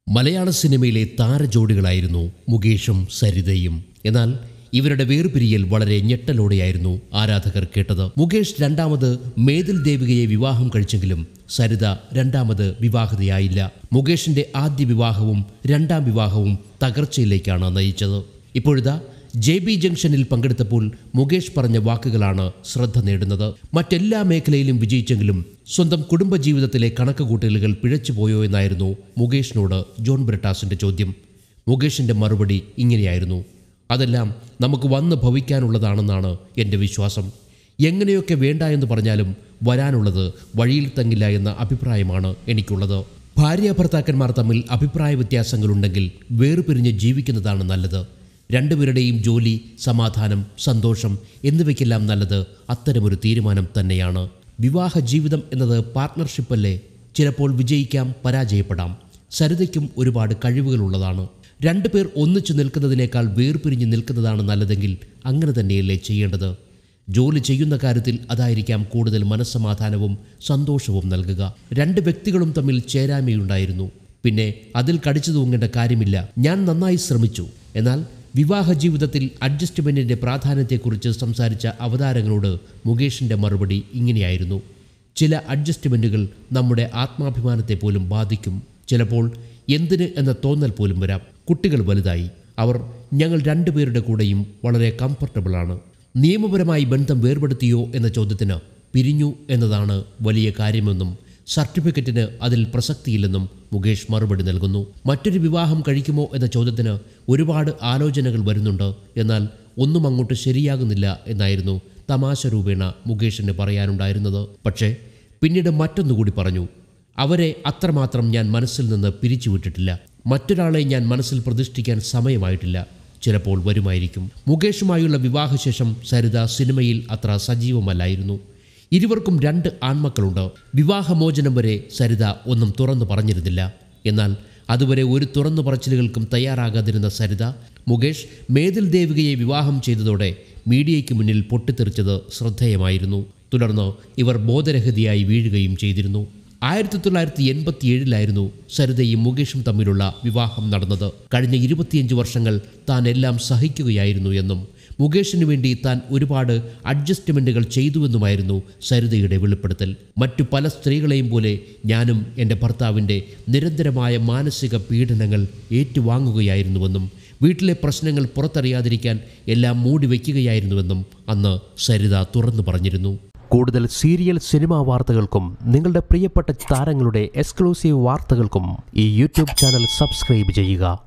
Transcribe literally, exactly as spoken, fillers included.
മലയാള സിനിമയിലെ താരജോഡികളായിരുന്നു മുകേഷും സരിതയും. എന്നാൽ ഇവരുടെ വേർപിരിയൽ വളരെ ഞെട്ടലോടെയായിരുന്നു ആരാധകർ കേട്ടത്. മുകേഷ് രണ്ടാമത് മേതിൽ ദേവികയെ വിവാഹം കഴിച്ചെങ്കിലും സരിത രണ്ടാമത് വിവാഹിതയായില്ല. മുകേഷിന്റെ ആദ്യ വിവാഹവും രണ്ടാം വിവാഹവും തകർച്ചയിലേക്കാണ് നയിച്ചത്. ഇപ്പോഴിതാ ജെ ബി ജംഗ്ഷനിൽ പങ്കെടുത്തപ്പോൾ മുകേഷ് പറഞ്ഞ വാക്കുകളാണ് ശ്രദ്ധ നേടുന്നത്. മറ്റെല്ലാ മേഖലയിലും വിജയിച്ചെങ്കിലും സ്വന്തം കുടുംബജീവിതത്തിലെ കണക്കുകൂട്ടലുകൾ പിഴച്ചുപോയോ എന്നായിരുന്നു മുകേഷിനോട് ജോൺ ബ്രിട്ടാസിന്റെ ചോദ്യം. മുകേഷിന്റെ മറുപടി ഇങ്ങനെയായിരുന്നു: അതെല്ലാം നമുക്ക് വന്ന് ഭവിക്കാനുള്ളതാണെന്നാണ് എൻ്റെ വിശ്വാസം. എങ്ങനെയൊക്കെ വേണ്ട എന്ന് പറഞ്ഞാലും വരാനുള്ളത് വഴിയിൽ തങ്ങില്ല എന്ന അഭിപ്രായമാണ് എനിക്കുള്ളത്. ഭാര്യ ഭർത്താക്കന്മാർ തമ്മിൽ അഭിപ്രായ വ്യത്യാസങ്ങളുണ്ടെങ്കിൽ വേർപിരിഞ്ഞ് ജീവിക്കുന്നതാണ് നല്ലത്. രണ്ടുപേരുടെയും ജോലി, സമാധാനം, സന്തോഷം എന്നിവയ്ക്കെല്ലാം നല്ലത് അത്തരമൊരു തീരുമാനം തന്നെയാണ്. വിവാഹ ജീവിതം എന്നത് പാർട്ട്ണർഷിപ്പല്ലേ? ചിലപ്പോൾ വിജയിക്കാം, പരാജയപ്പെടാം. സരിതയ്ക്കും ഒരുപാട് കഴിവുകളുള്ളതാണ്. രണ്ടുപേർ ഒന്നിച്ചു നിൽക്കുന്നതിനേക്കാൾ വേർപിരിഞ്ഞ് നിൽക്കുന്നതാണ് നല്ലതെങ്കിൽ അങ്ങനെ തന്നെയല്ലേ ചെയ്യേണ്ടത്? ജോലി ചെയ്യുന്ന കാര്യത്തിൽ അതായിരിക്കാം കൂടുതൽ മനസ്സമാധാനവും സന്തോഷവും നൽകുക. രണ്ട് വ്യക്തികളും തമ്മിൽ ചേരായ്മയുണ്ടായിരുന്നു. പിന്നെ അതിൽ കടിച്ചു തൂങ്ങേണ്ട കാര്യമില്ല. ഞാൻ നന്നായി ശ്രമിച്ചു. എന്നാൽ വിവാഹ ജീവിതത്തിൽ അഡ്ജസ്റ്റ്മെൻറ്റിൻ്റെ പ്രാധാന്യത്തെക്കുറിച്ച് സംസാരിച്ച അവതാരങ്ങളോട് മുകേഷിൻ്റെ മറുപടി ഇങ്ങനെയായിരുന്നു: ചില അഡ്ജസ്റ്റ്മെൻറ്റുകൾ നമ്മുടെ ആത്മാഭിമാനത്തെ പോലും ബാധിക്കും. ചിലപ്പോൾ എന്തിന് എന്ന തോന്നൽ പോലും വരാം. കുട്ടികൾ വലുതായി. അവർ ഞങ്ങൾ രണ്ടുപേരുടെ കൂടെയും വളരെ കംഫർട്ടബിളാണ്. നിയമപരമായി ബന്ധം വേർപെടുത്തിയോ എന്ന ചോദ്യത്തിന് പിരിഞ്ഞു എന്നതാണ് വലിയ കാര്യമെന്നും സർട്ടിഫിക്കറ്റിന് അതിൽ പ്രസക്തിയില്ലെന്നും മുകേഷ് മറുപടി നൽകുന്നു. മറ്റൊരു വിവാഹം കഴിക്കുമോ എന്ന ചോദ്യത്തിന് ഒരുപാട് ആലോചനകൾ വരുന്നുണ്ട്, എന്നാൽ ഒന്നും അങ്ങോട്ട് ശരിയാകുന്നില്ല എന്നായിരുന്നു തമാശ രൂപേണ മുകേഷിന് പറയാനുണ്ടായിരുന്നത്. പക്ഷേ പിന്നീട് മറ്റൊന്നുകൂടി പറഞ്ഞു: അവരെ അത്രമാത്രം ഞാൻ മനസ്സിൽ നിന്ന് പിരിച്ചുവിട്ടിട്ടില്ല. മറ്റൊരാളെ ഞാൻ മനസ്സിൽ പ്രതിഷ്ഠിക്കാൻ സമയമായിട്ടില്ല. ചിലപ്പോൾ വരുമായിരിക്കും. മുകേഷുമായുള്ള വിവാഹശേഷം സരിത സിനിമയിൽ അത്ര സജീവമല്ലായിരുന്നു. ഇരുവർക്കും രണ്ട് ആൺമക്കളുണ്ട്. വിവാഹമോചനം വരെ സരിത ഒന്നും തുറന്നു പറഞ്ഞിരുന്നില്ല. എന്നാൽ അതുവരെ ഒരു തുറന്നു പറച്ചിലുകൾക്കും തയ്യാറാകാതിരുന്ന സരിത മുകേഷ് മേതിൽ ദേവികയെ വിവാഹം ചെയ്തതോടെ മീഡിയയ്ക്ക് മുന്നിൽ പൊട്ടിത്തെറിച്ചത് ശ്രദ്ധേയമായിരുന്നു. തുടർന്ന് ഇവർ ബോധരഹിതയായി വീഴുകയും ചെയ്തിരുന്നു. ആയിരത്തി തൊള്ളായിരത്തി എൺപത്തി ഏഴിലായിരുന്നു സരിതയും മുകേഷും തമ്മിലുള്ള വിവാഹം നടന്നത്. കഴിഞ്ഞ ഇരുപത്തിയഞ്ച് വർഷങ്ങൾ താൻ എല്ലാം സഹിക്കുകയായിരുന്നു എന്നും മുകേഷിന് വേണ്ടി താൻ ഒരുപാട് അഡ്ജസ്റ്റ്മെൻറ്റുകൾ ചെയ്തുവെന്നുമായിരുന്നു സരിതയുടെ വെളിപ്പെടുത്തൽ. മറ്റു പല സ്ത്രീകളെയും പോലെ ഞാനും എൻ്റെ ഭർത്താവിൻ്റെ നിരന്തരമായ മാനസിക പീഡനങ്ങൾ ഏറ്റുവാങ്ങുകയായിരുന്നുവെന്നും വീട്ടിലെ പ്രശ്നങ്ങൾ പുറത്തറിയാതിരിക്കാൻ എല്ലാം മൂടി വയ്ക്കുകയായിരുന്നുവെന്നും അന്ന് സരിത തുറന്നു പറഞ്ഞിരുന്നു. കൂടുതൽ സീരിയൽ, സിനിമാ വാർത്തകൾക്കും നിങ്ങളുടെ പ്രിയപ്പെട്ട താരങ്ങളുടെ എക്സ്ക്ലൂസീവ് വാർത്തകൾക്കും ഈ യൂട്യൂബ് ചാനൽ സബ്സ്ക്രൈബ് ചെയ്യുക.